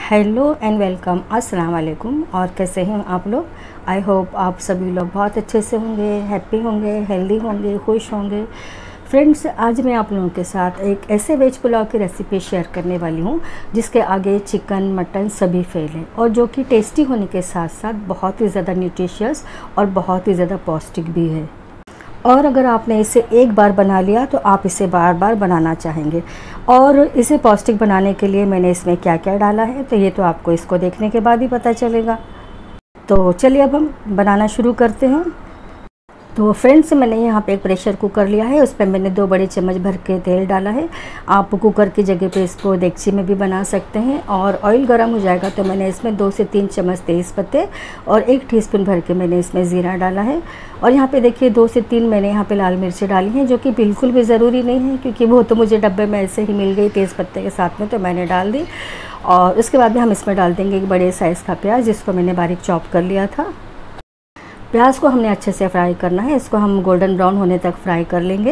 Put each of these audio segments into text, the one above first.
Hello and welcome, अस्सलाम वालेकुम। और कैसे हैं आप लोग? आई होप आप सभी लोग बहुत अच्छे से होंगे, हैप्पी होंगे, हेल्दी होंगे, खुश होंगे। फ्रेंड्स, आज मैं आप लोगों के साथ एक ऐसे वेज पुलाव की रेसिपी शेयर करने वाली हूँ जिसके आगे चिकन मटन सभी फेल है और जो कि टेस्टी होने के साथ साथ बहुत ही ज़्यादा न्यूट्रिशियस और बहुत ही ज़्यादा पौष्टिक भी है। और अगर आपने इसे एक बार बना लिया तो आप इसे बार बार बनाना चाहेंगे। और इसे पौष्टिक बनाने के लिए मैंने इसमें क्या क्या डाला है तो ये तो आपको इसको देखने के बाद ही पता चलेगा। तो चलिए अब हम बनाना शुरू करते हैं। तो फ्रेंड्स, मैंने यहाँ पे एक प्रेशर कुकर लिया है, उस पर मैंने 2 बड़े चम्मच भर के तेल डाला है। आप कुकर की जगह पे इसको देगची में भी बना सकते हैं। और ऑयल गर्म हो जाएगा तो मैंने इसमें 2 से 3 चम्मच तेज़ पत्ते और 1 टीस्पून भर के मैंने इसमें ज़ीरा डाला है। और यहाँ पे देखिए 2 से 3 मैंने यहाँ पे लाल मिर्ची डाली हैं, जो कि बिल्कुल भी ज़रूरी नहीं है क्योंकि वो तो मुझे डब्बे में ऐसे ही मिल गई तेज़ पत्ते के साथ में, तो मैंने डाल दी। और उसके बाद में हम इसमें डाल देंगे एक बड़े साइज़ का प्याज, जिसको मैंने बारीक चॉप कर लिया था। प्याज को हमने अच्छे से फ्राई करना है, इसको हम गोल्डन ब्राउन होने तक फ्राई कर लेंगे।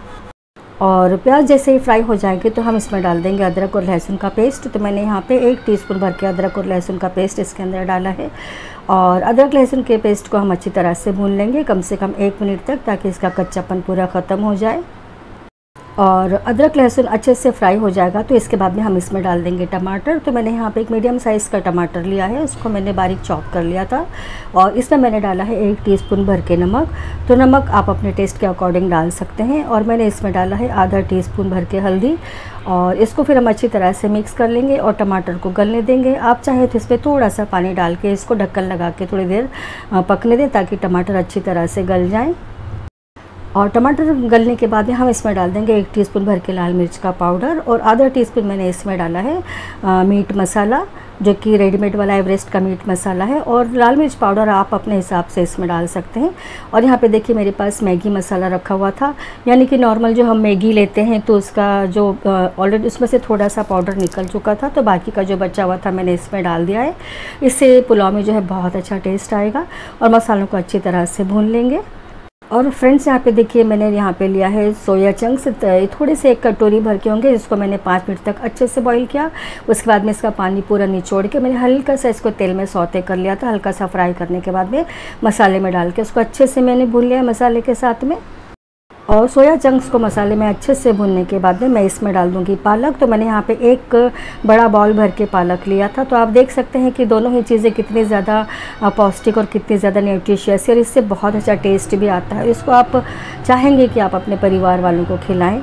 और प्याज जैसे ही फ्राई हो जाएंगे तो हम इसमें डाल देंगे अदरक और लहसुन का पेस्ट। तो मैंने यहाँ पे 1 टीस्पून भर के अदरक और लहसुन का पेस्ट इसके अंदर डाला है। और अदरक लहसुन के पेस्ट को हम अच्छी तरह से भून लेंगे कम से कम 1 मिनट तक, ताकि इसका कच्चापन पूरा ख़त्म हो जाए। और अदरक लहसुन अच्छे से फ्राई हो जाएगा तो इसके बाद में हम इसमें डाल देंगे टमाटर। तो मैंने यहाँ पे एक मीडियम साइज़ का टमाटर लिया है, उसको मैंने बारीक चॉप कर लिया था। और इसमें मैंने डाला है 1 टीस्पून भर के नमक। तो नमक आप अपने टेस्ट के अकॉर्डिंग डाल सकते हैं। और मैंने इसमें डाला है आधा टीस्पून भर के हल्दी। और इसको फिर हम अच्छी तरह से मिक्स कर लेंगे और टमाटर को गलने देंगे। आप चाहे तो इस पर थोड़ा सा पानी डाल के इसको ढक्कन लगा के थोड़ी देर पकने दें, ताकि टमाटर अच्छी तरह से गल जाएँ। और टमाटर गलने के बाद में हम इसमें डाल देंगे 1 टीस्पून भर के लाल मिर्च का पाउडर। और आधा टीस्पून मैंने इसमें डाला है मीट मसाला, जो कि रेडीमेड वाला एवरेस्ट का मीट मसाला है। और लाल मिर्च पाउडर आप अपने हिसाब से इसमें डाल सकते हैं। और यहाँ पे देखिए मेरे पास मैगी मसाला रखा हुआ था, यानी कि नॉर्मल जो हम मैगी लेते हैं तो उसका जो ऑलरेडी उसमें से थोड़ा सा पाउडर निकल चुका था, तो बाकी का जो बचा हुआ था मैंने इसमें डाल दिया है। इससे पुलाव में जो है बहुत अच्छा टेस्ट आएगा। और मसालों को अच्छी तरह से भून लेंगे। और फ्रेंड्स, यहाँ पे देखिए मैंने यहाँ पे लिया है सोया चंक्स, थोड़े से 1 कटोरी भर के होंगे, जिसको मैंने 5 मिनट तक अच्छे से बॉईल किया। उसके बाद में इसका पानी पूरा निचोड़ के मैंने हल्का सा इसको तेल में सौते कर लिया था। हल्का सा फ्राई करने के बाद में मसाले में डाल के उसको अच्छे से मैंने भून लिया मसाले के साथ में। और सोया चंक्स को मसाले में अच्छे से भूनने के बाद में मैं इसमें डाल दूंगी पालक। तो मैंने यहाँ पे 1 बड़ा बाउल भर के पालक लिया था। तो आप देख सकते हैं कि दोनों ही चीज़ें कितनी ज़्यादा पौष्टिक और कितनी ज़्यादा न्यूट्रिशियस है, और इससे बहुत अच्छा टेस्ट भी आता है। इसको आप चाहेंगे कि आप अपने परिवार वालों को खिलाएं।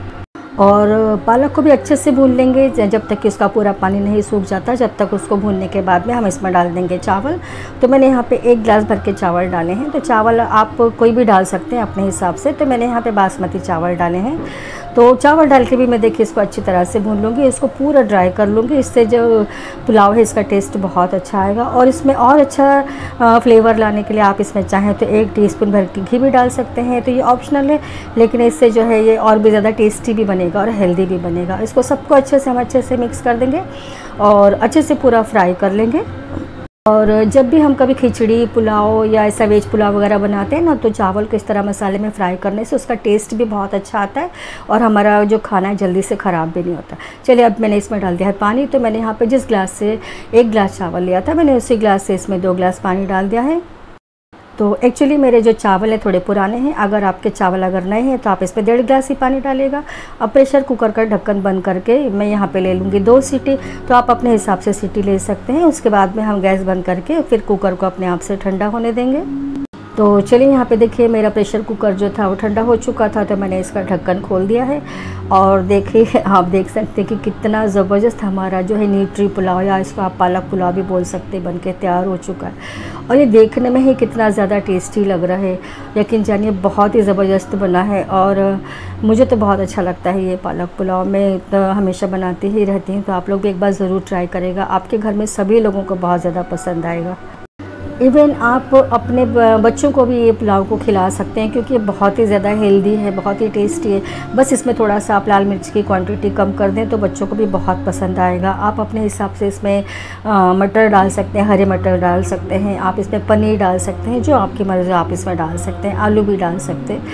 और पालक को भी अच्छे से भून लेंगे जब तक कि उसका पूरा पानी नहीं सूख जाता। जब तक उसको भूनने के बाद में हम इसमें डाल देंगे चावल। तो मैंने यहाँ पे 1 गिलास भर के चावल डाले हैं। तो चावल आप कोई भी डाल सकते हैं अपने हिसाब से। तो मैंने यहाँ पे बासमती चावल डाले हैं। तो चावल डाल के भी मैं देखिए इसको अच्छी तरह से भून लूँगी, इसको पूरा ड्राई कर लूँगी। इससे जो पुलाव है इसका टेस्ट बहुत अच्छा आएगा। और इसमें और अच्छा फ्लेवर लाने के लिए आप इसमें चाहें तो 1 टीस्पून भर के घी भी डाल सकते हैं। तो ये ऑप्शनल है, लेकिन इससे जो है ये और भी ज़्यादा टेस्टी भी बनेगा और हेल्दी भी बनेगा। इसको सबको हम अच्छे से मिक्स कर देंगे और अच्छे से पूरा फ्राई कर लेंगे। और जब भी हम कभी खिचड़ी पुलाव या ऐसा वेज पुलाव वगैरह बनाते हैं ना, तो चावल को इस तरह मसाले में फ्राई करने से उसका टेस्ट भी बहुत अच्छा आता है और हमारा जो खाना है जल्दी से ख़राब भी नहीं होता। चलिए अब मैंने इसमें डाल दिया है पानी। तो मैंने यहाँ पे जिस गिलास से 1 गिलास चावल लिया था, मैंने उसी गिलास से इसमें 2 गिलास पानी डाल दिया है। तो एक्चुअली मेरे जो चावल हैं थोड़े पुराने हैं। अगर आपके चावल अगर नए हैं तो आप इसमें 1.5 गिलास ही पानी डालेगा। अब प्रेशर कुकर का ढक्कन बंद करके मैं यहाँ पे ले लूँगी 2 सीटी। तो आप अपने हिसाब से सीटी ले सकते हैं। उसके बाद में हम गैस बंद करके फिर कुकर को अपने आप से ठंडा होने देंगे। तो चलिए यहाँ पे देखिए मेरा प्रेशर कुकर जो था वो ठंडा हो चुका था। तो मैंने इसका ढक्कन खोल दिया है। और देखिए आप देख सकते हैं कि कितना ज़बरदस्त हमारा जो है न्यूट्री पुलाव, या इसको आप पालक पुलाव भी बोल सकते हैं, बनके तैयार हो चुका है। और ये देखने में ही कितना ज़्यादा टेस्टी लग रहा है। यकीन जानिए बहुत ही ज़बरदस्त बना है। और मुझे तो बहुत अच्छा लगता है ये पालक पुलाव। मैं तो हमेशा बनाती ही रहती हूँ। तो आप लोग भी एक बार ज़रूर ट्राई करेगा, आपके घर में सभी लोगों को बहुत ज़्यादा पसंद आएगा। इवन आप अपने बच्चों को भी ये पुलाव को खिला सकते हैं, क्योंकि ये बहुत ही ज़्यादा हेल्दी है, बहुत ही टेस्टी है। बस इसमें थोड़ा सा आप लाल मिर्च की क्वांटिटी कम कर दें तो बच्चों को भी बहुत पसंद आएगा। आप अपने हिसाब से इसमें मटर डाल सकते हैं, हरे मटर डाल सकते हैं, आप इसमें पनीर डाल सकते हैं, जो आपकी मर्ज़ी आप इसमें डाल सकते हैं, आलू भी डाल सकते हैं।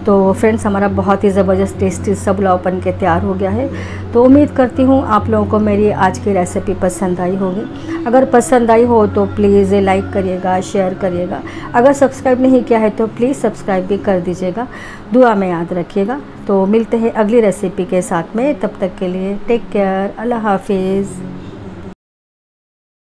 तो फ्रेंड्स हमारा बहुत ही ज़बरदस्त टेस्टी सा पुलाव बन के तैयार हो गया है। तो उम्मीद करती हूँ आप लोगों को मेरी आज की रेसिपी पसंद आई होगी। अगर पसंद आई हो तो प्लीज़ लाइक करिएगा, शेयर करिएगा। अगर सब्सक्राइब नहीं किया है तो प्लीज़ सब्सक्राइब भी कर दीजिएगा। दुआ में याद रखिएगा। तो मिलते हैं अगली रेसिपी के साथ में, तब तक के लिए टेक केयर, अल्लाह हाफिज़।